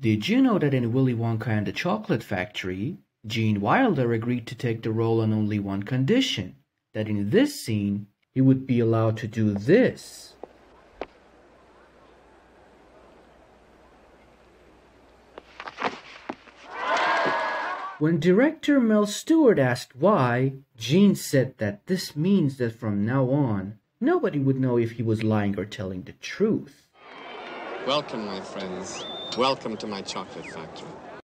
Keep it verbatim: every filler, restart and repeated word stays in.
Did you know that in Willy Wonka and the Chocolate Factory, Gene Wilder agreed to take the role on only one condition, that in this scene, he would be allowed to do this. When director Mel Stuart asked why, Gene said that this means that from now on, nobody would know if he was lying or telling the truth. Welcome, my friends. Welcome to my chocolate factory.